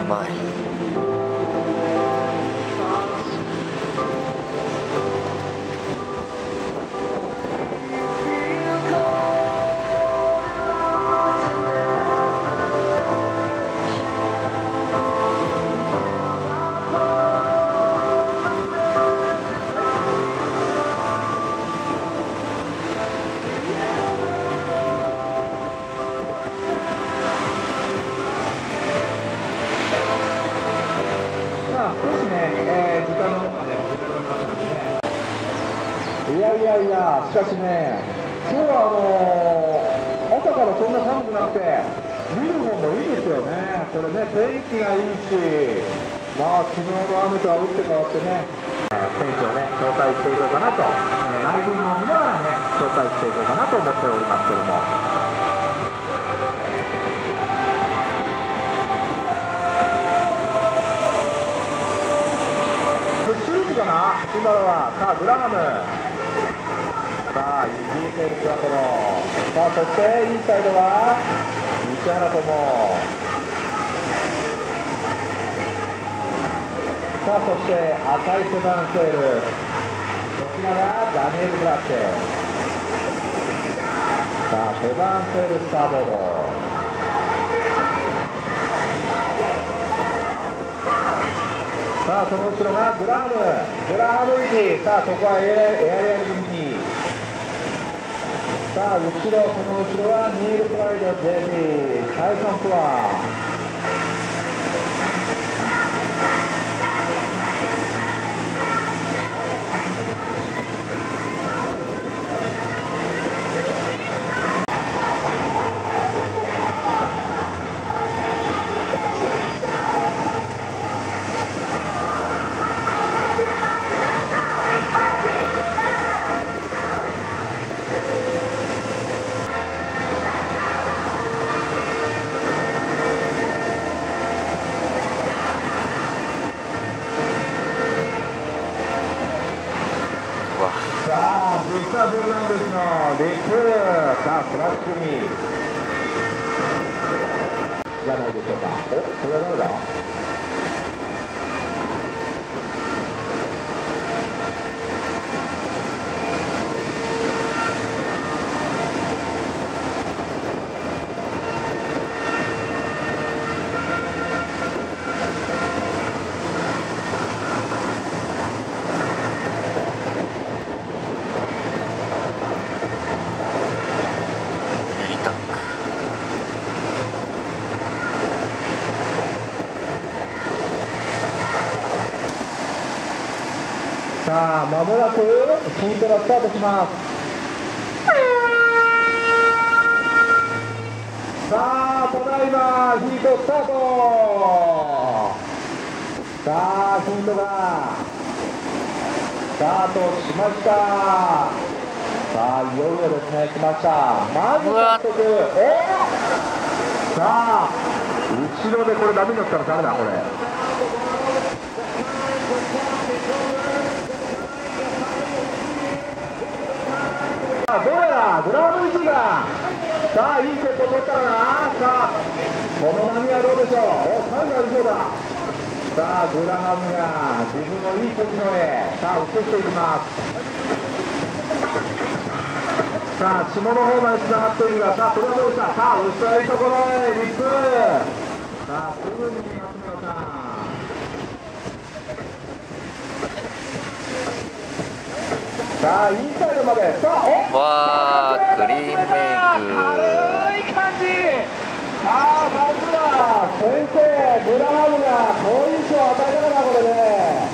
まい。 いや、しかしね、今日は朝からそんな寒くなくて、見る方もいいですよね、これね、天気がいいし、まあ、昨日の雨とは打って変わってね、選手をね、紹介していこうかなと、ライブを見ながらね、紹介していこうかなと思っておりますけども。シューズかな、今のは、さあ、グラハム。さあ、イギリスエルクラトロ。さあ、そしてインサイドは西原友。さあ、そして赤いセバンセール。こちらがダニエル・ブラッシェ。さあ、セバンセールスターボード。さあ、その後ろがグラハム。グラハムイジ。さあ、ここはエアリアル組に。さあ、後ろ、その後ろはニール・プライド、JP、タイソン・プワー。さあ、ブスター・フェルナンデスのリップ、さあ、フラッシュにじゃないでしょうか。お、これは誰だ。さあ、まもなくヒートがスタートします。さあ、ただいまヒートスタート。さあ、ヒートがスタートしました。さあ、いよいよですね、来ました。まず早速、さあ、後ろでこれダメになったらダメだ、これ。どうやらグラム1がさあいいセット取ったらな。さあこの波はどうでしょう。お、3がありそうだ。さあグラハムが自分のいい時の絵さあ移していきます。さあ下の方までつながっているが、さあこれはどうした。さあ薄いところへリップ。さあすぐに集めようか。さあインサイドまで。さあわー、クリーンメイク。 軽い感じ。さあまずは先生グラハムが好印象を与えたかな、これで。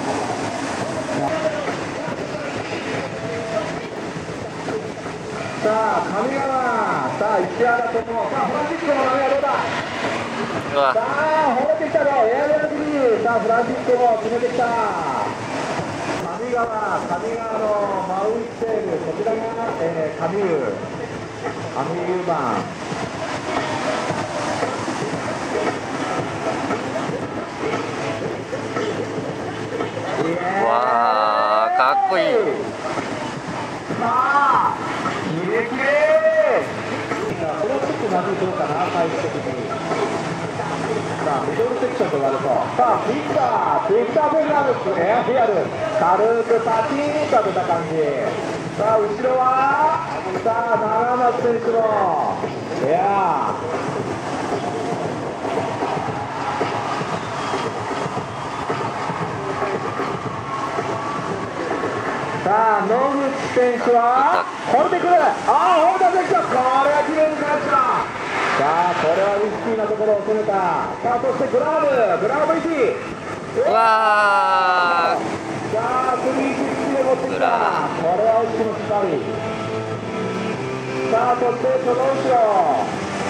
さあ上川、さあ石原とも、さあフランシスコの波はどうだ。さあ褒めてきたぞエアリアルグリー。さあフランシスコも決めてきた。上川のマウイセール、こちらが、カミューバン。 わー、かっこいい。 さあキレキレ。これはちょっとまずいどうかな、最終的に。 さあミドルセクションと言われそう。さあビクターフェルナンデスエアヒアル軽くパチンと当てた感じ。さあ後ろはさあ長松選手のエアさあ野口選手はこれでくる。本田選手はこれは綺麗に返した。さあこれはリスキーなところを攻めた。さあそしてグラブ1。 うわさあ360で持ってきた。これは惜しくもしっかり。さあそしてその後ろ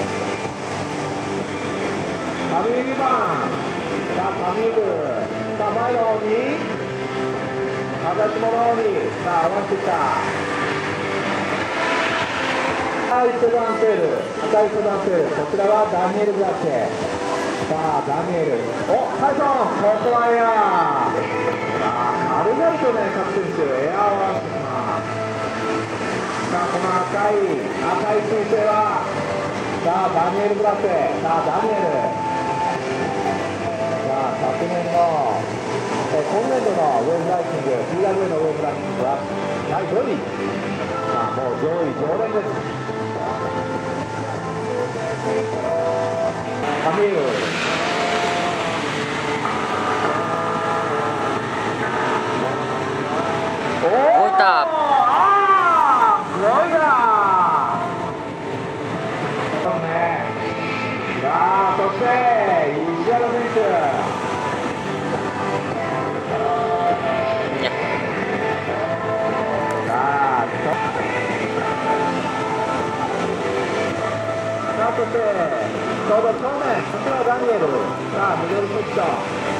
カミールマン。さあカミールさあ前の方に風下の方にさあ合わせてきた。赤いセダンセールこちらはダニエル・グラッチェ。さあダニエルタイソンここはエア軽々とね各選手エアを合わせてきます。さあこの赤い彗星はさあダニエル・グラッチェ。さあダニエルさあ昨年の今年度のウェブランキング PWA のウェブランキングは第5位。さあもう上位常連です。カミール置いた。 すごいな。そうね。さあそして石原選手そしてちょうど正面こちらはダニエル。さあミドルセクション。さ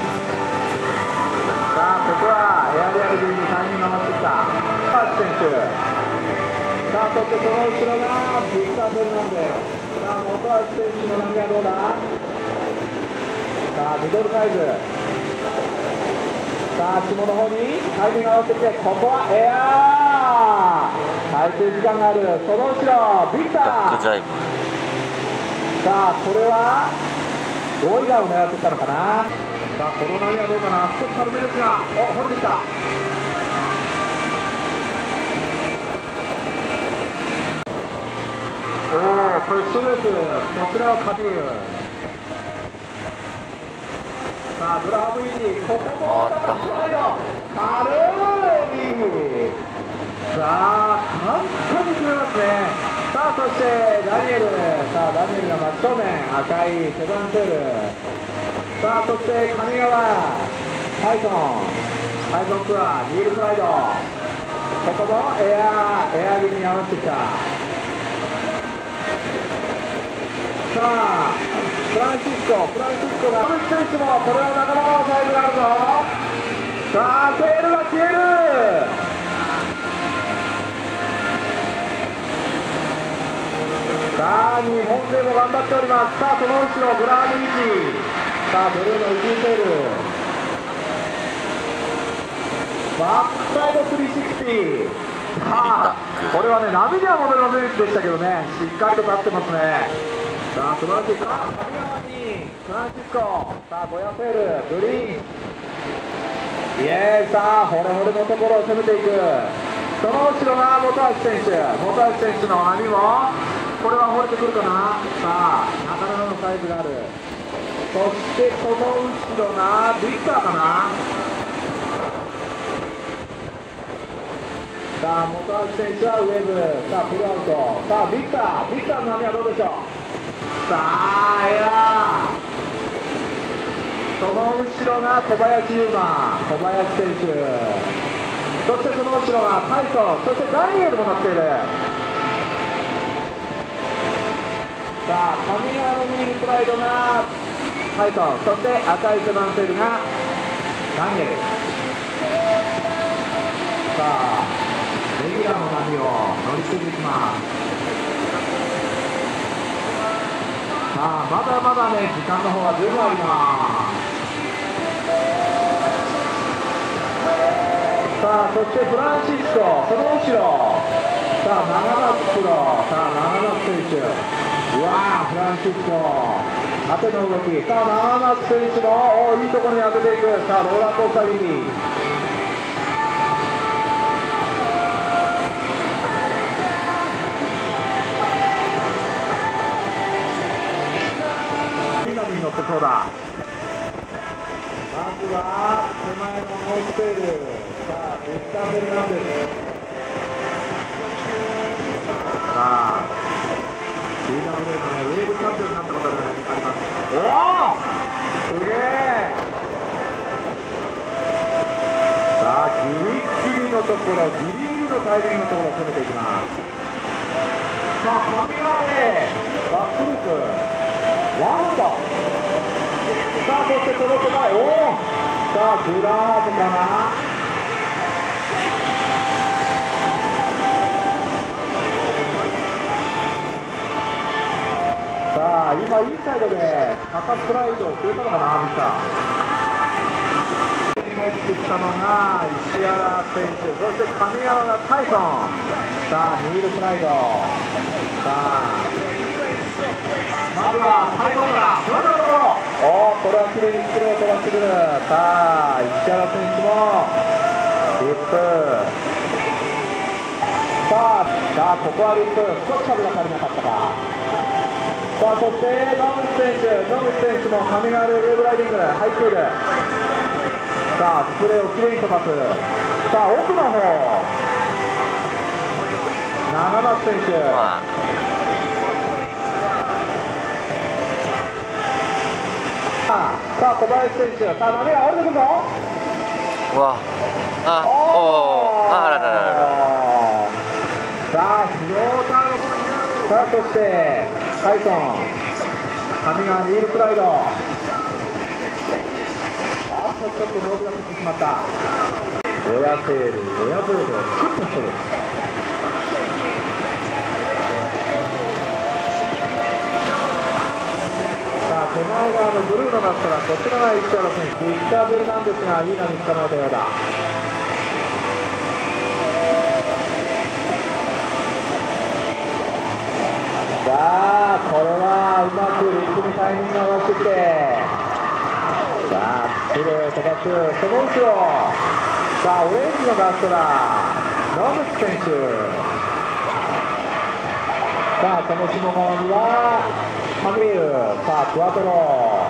あここはエアリアル組に3人回ってきたパーチ選手。さあそしてその後ろがビクター・フェルナンデス。さあ本橋選手の波はどうだ。さあミドルサイズ。さあ下の方にタイミングが合わせてここはエアー耐性時間がある。その後ろビクター。さあこれは5位側を狙ってきたのかな。さあこの波はどうかな。少し軽めですが掘ってきた。これストレートこちらはカビュー。さあグラブインここも軽い。さあ簡単に決めますね。さあそしてダニエルが真正面赤いセダンテール。さあそして上川タイソンツアーニールスライド。ここもエア気味に合わせてきた。さあフランシスコが野口選手もこれはなかなかのサイズがあるぞ。さあテールが消える。さあ日本勢も頑張っております。さあその後ろグラームイチ。さあブルーのイジーテールバックサイド360。さあこれはね波には戻りませんでしたけどねしっかりと立ってますね。さあ素晴らしい。さあ上側にフランシスコ。さあゴヤフェールグリーンイエーイ。さあホレホレのところを攻めていく。その後ろが本橋選手の波もこれは掘れてくるかな。さあなかなかのサイズがある。そしてその後ろがビクターかな。さあ本橋選手はウェブ。さあプルアウト。さあビクターの波はどうでしょう。さあエアその後ろが小林選手。そしてその後ろがタイソン。そしてダニエルも乗っている。さあ上側のミニプライドがタイソン。そして赤いセダンテールがダニエル。さあレギュラーの波を乗り継いでいきます。さあまだまだね時間の方は十分あります。さあそしてフランシスコその後ろ。さあ長松選手。うわーフランシスコ縦の動き。さあ、長松選手もいいところに当てていく。さあ、ローラーコースター気味。南に乗ってそうだ。まずは手前のノーステール。さあ、ベスターベルナンデス。さあ、BWA のウェーブチャンピオンになったことがあります。おお、すげえ。さあ、ギリギリのところ、ギリギリのタイミングのところを攻めていきます。さあ、上側へバックループワンド。さあ、そしてその手前、おお、さあ、グラーブかな。さあ、今インサイドで高ストライドをくれたのかな、ミスター。入ってきたのが石原選手、そして神山がタイソン。さあ、ニールスライド。さあ、まずはタイソンからフランドロー。おお、これはきれいにスクロー飛ばしてくる。さあ、石原選手もリップ。さあ、ここはリップ、少し壁が足りなかったか。さあ、そして野口選手も神があるウェブライディング入っている。さあ、スプレーをきれいに飛ばす。さあ、奥の方長松選手。さあ、小林選手。さあ、波が降りてくるぞ。 わあ、おお、あらららら。 さあ、フローターの。さあ、そしてタイソン、神がニールスライド。あとちょっとノーズがつってしまった。エアテール、エアボードをクッとする。さあ、手前側のブルーのだったらこちらが石原選手、ビクター・ベルナンデスがいい波に捕まえたようだ。さあ、これはうまくリップにタイミングを合わせてきて、さあ、スプレーを飛ばす。その後ろ、さあ、オレンジのガストだ、野口選手。さあ、その下側にはマグリル。さあ、クワトロ。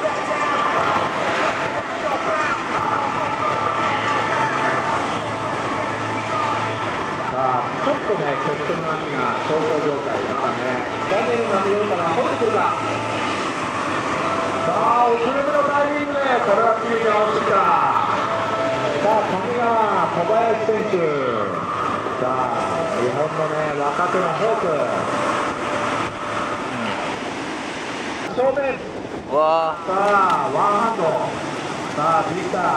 さあ、ちょっとね、決勝の波が小康状態だからね。ダニエルが見えるかな、掘ってくるか。さあ、遅れてのタイミングで、これはきれいに合わせてきた。さあ、上川、小林選手。さあ、日本のね、若手のホープ。正面。 わさあ、ワンハンド。さあ、ビクター。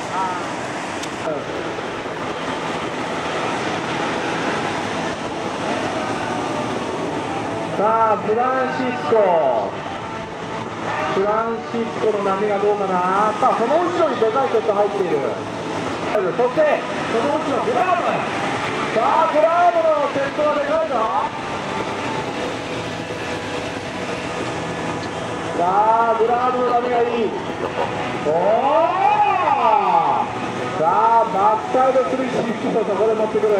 さあ、フランシスコの波がどうかな。さあ、その後ろにでかいショット入っている。そしてその後ろグラーブ。さあ、グラーブの先頭はでかいぞ。さあ、グラーブの波がいい。おお、さあ、バックサイド360をそこで持ってくる。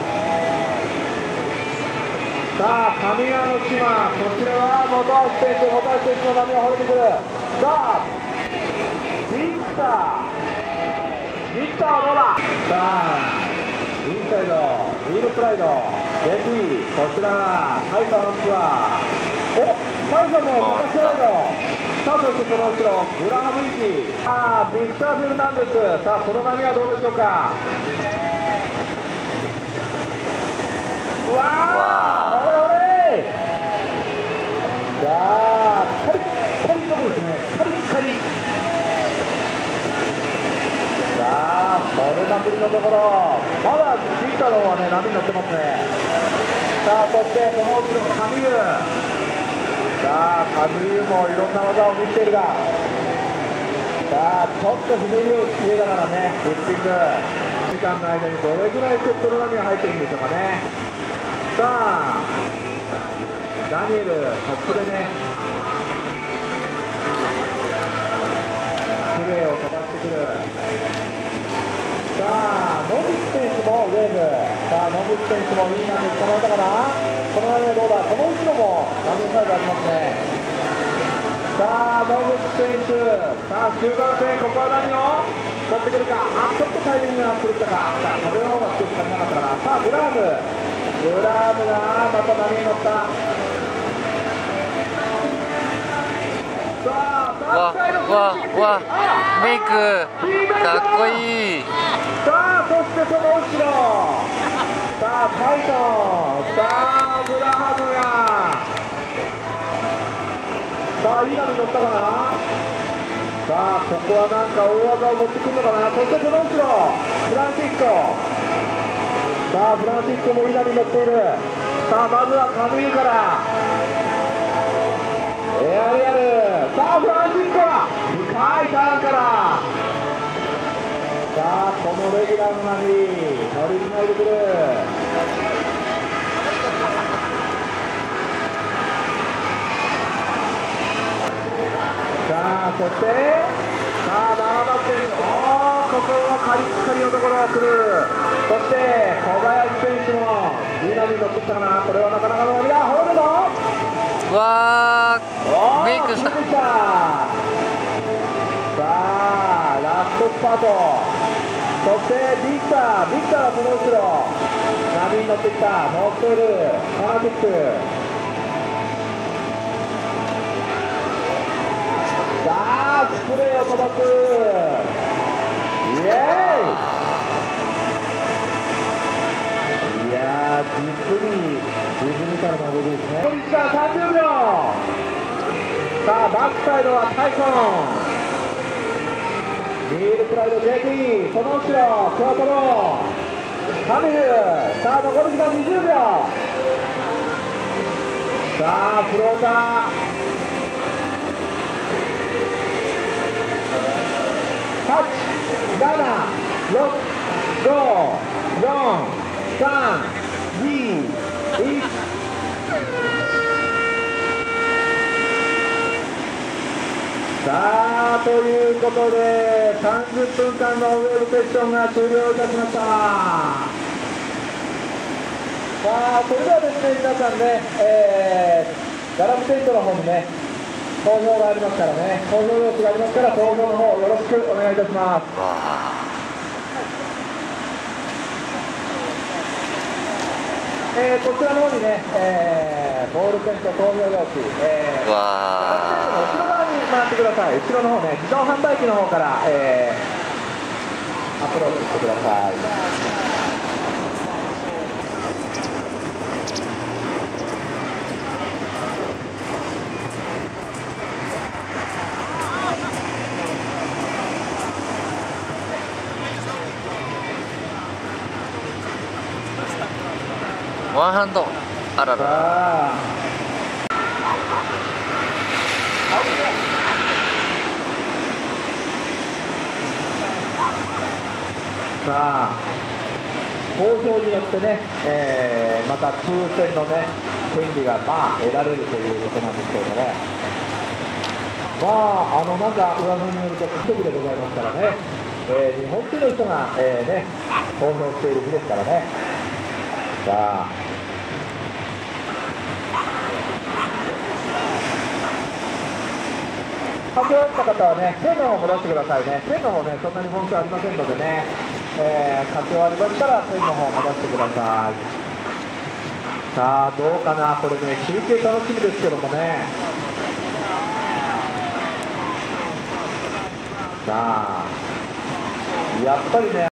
さあ、神谷の島、こちらは本橋選手の波が掘れてくる。さあ、ビクターはどうだ。さあ、インサイド、ウィールプライド、レフィー、こちらがタイソンのツアー。お、タイソンも高スライド。さあ、そしてその後ろ、グラハムイキ。さあ、ビクター・フェルナンデス。さあ、この波はどうでしょうか。うわー、さあ、カリッカリのところですね。カリッカリ。さあ、これまくりのところ。まだビクターの方はね、波に乗ってますね。さあ、そしてその後ろのカミユ。さあ、カミユもいろんな技を見せているが。さあ、ちょっとひねりをつけながらね、フッピング。時間の間にどれぐらいセットの波が入ってるんでしょうかね。さあ、ダニエル、トップでね、 する。さあ野口選手もウェーブ。さあ野口選手もいい波捕まえたかな。この波はどうだ。この後ろも波サイドありますね。さあ野口選手、さあ中間線、ここは何を持ってくるか。ちょっとタイミングが狂ったか。さあ風の方が少し足りなかったかな。さあブラームがまた波に乗った。 わメイクかっこいい。 さあそしてその後ろ、さあタイトン、さあブラハムが、さあいい波に乗ったかな。さあここはなんか大技を持ってくるのかな。そしてその後ろフランシスコ、さあフランシスコもいい波に乗っている。さあまずはカミーユからエアリアル。さあフランシスコは深いターンから、さあこのレギュラーの波乗りつないでくる。さあそしてさあ7番手、ここはカリッカリのところが来る。そして小林選手もいい波に乗ってきたかな。これはなかなかの波だ。ホールドわーメイクした。 さあラストスパート。そしてビクターはその後ろ波に乗ってきた。ノーステールファナティック。さあスプレーを飛ばす。イエーイ。いやー実にリズミカルな動きですね。残り時間30秒。さあバックサイドはタイソン、ミールプライド JT、 その後ろクワトロカミル。さあ残り時間20秒。さあフローター8、7、6、5、4、3、2、1。さあということで30分間のウェブセッションが終了いたしました。さあそれではですね、皆さんね、ガラステントの方にね投票がありますからね、投票用紙がありますから、投票の方よろしくお願いいたします。こちらの方にね、ボールペンと投票用紙、後ろ側に回ってください。後ろの方ね、自動販売機の方から、アプローチしてください。 ワンハンド、あらら。 さあ投票によってね、また抽選のね権利が得られるということなんですけれどもね、なんか噂によると一人でございますからね、日本中の人が、投票している日ですからね。さあ発表あった方はね、ペンの方も出してくださいね。ペンの方ね、そんなに本数ありませんのでね、活用ありましたらペンの方も出してください。さあどうかな、これね中継楽しみですけどもね。さあやっぱりね